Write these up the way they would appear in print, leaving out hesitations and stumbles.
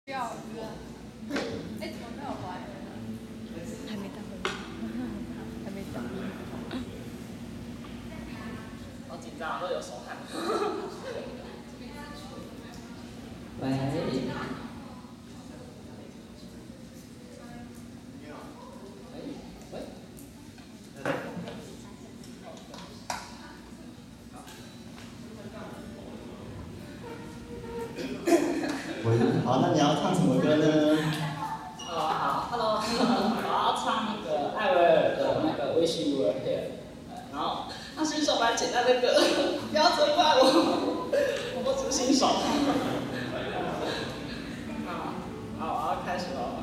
钓鱼啊！哎，怎么没有回来？ 还没到，还没到。 好紧张，都有手汗。喂。喂。 好，那你要唱什么歌呢？ 好 ，Hello， 我要唱那个艾薇儿的那个《Wish You Were Here》，然后它是一首蛮简单的歌，不要责怪我只是新手。好，我要开始了。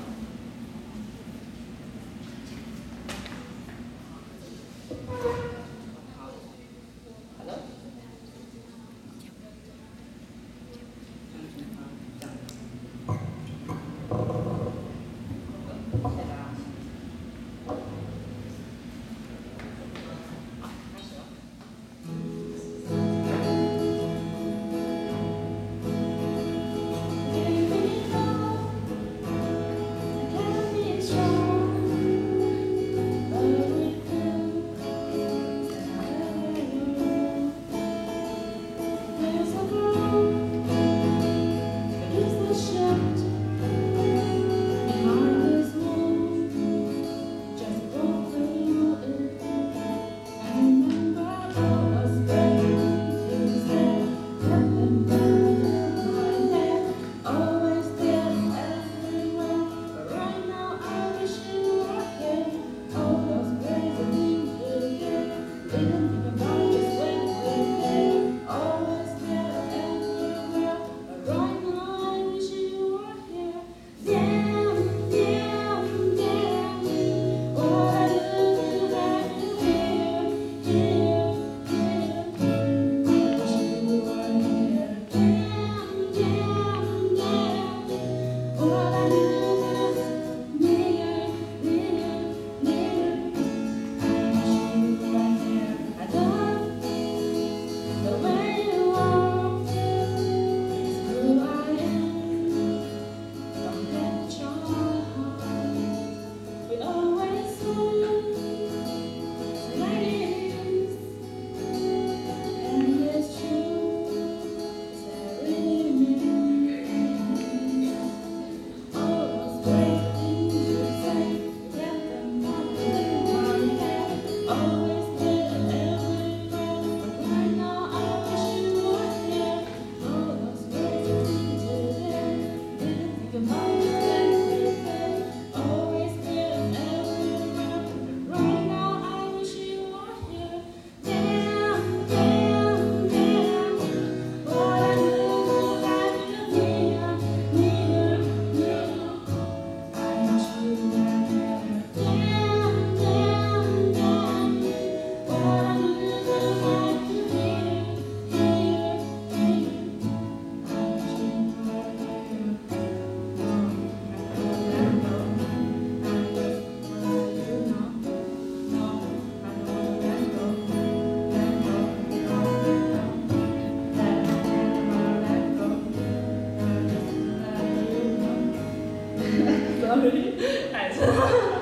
太错了。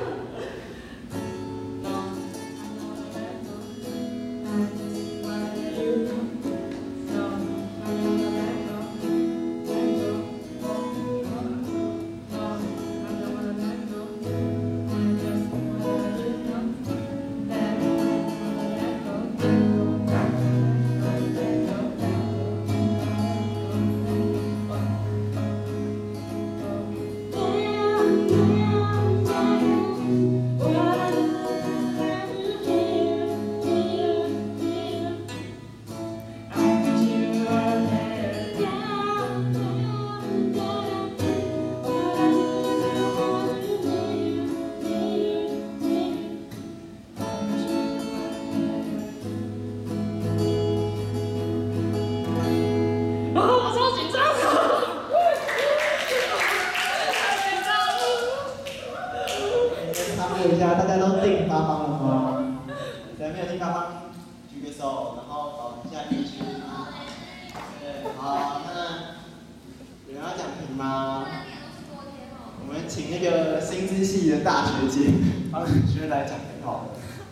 大家都定发方了吗？谁没有定发方，举个手，然后找一下一区。对，好，那有人要讲评吗？我们请那个新知系的大学姐帮学来讲很好的。